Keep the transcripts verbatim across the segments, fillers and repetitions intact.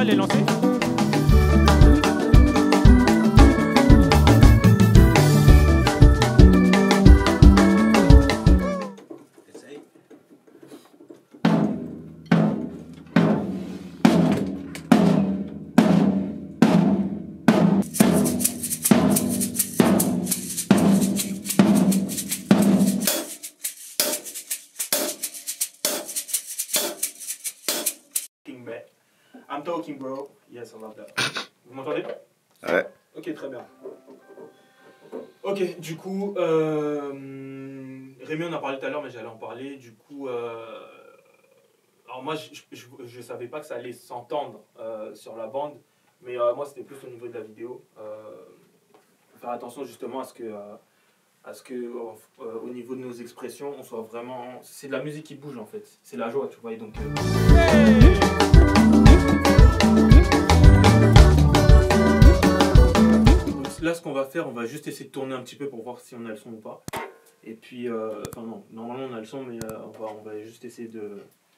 mal les lancer. I'm talking, bro. Yes, I love that. Vous m'entendez? Ouais. Ok, très bien. Ok, du coup, euh, Rémi, on a parlé tout à l'heure, mais j'allais en parler. Du coup, euh, alors moi, je ne savais pas que ça allait s'entendre euh, sur la bande, mais euh, moi, c'était plus au niveau de la vidéo. Euh, faire attention justement à ce que, euh, à ce que euh, au niveau de nos expressions, on soit vraiment. C'est de la musique qui bouge en fait. C'est la joie, tu vois. Et donc. Euh... Hey! Là, ce qu'on va faire, on va juste essayer de tourner un petit peu pour voir si on a le son ou pas. Et puis, euh, enfin non, normalement on a le son, mais euh, on, va, on va juste essayer de...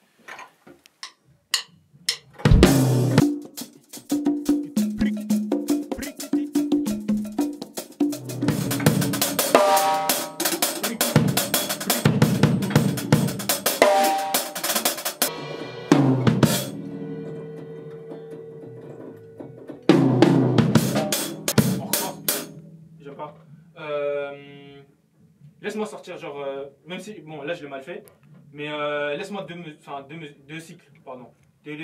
Euh, laisse-moi sortir, genre, euh, même si, bon, là je l'ai mal fait, mais euh, laisse-moi deux, enfin, deux, deux cycles, pardon. Tu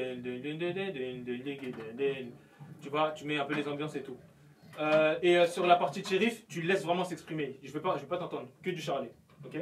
vois, tu mets un peu les ambiances et tout. Euh, et euh, sur la partie de shérif, tu le laisses vraiment s'exprimer. Je ne vais pas, je vais pas t'entendre, que du charlet, ok?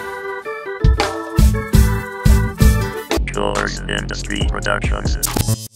Industry Productions.